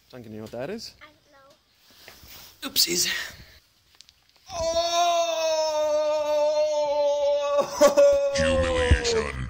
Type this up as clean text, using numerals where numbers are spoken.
Duncan, you know what that is? I don't know. Oopsies. Oh! Humiliation.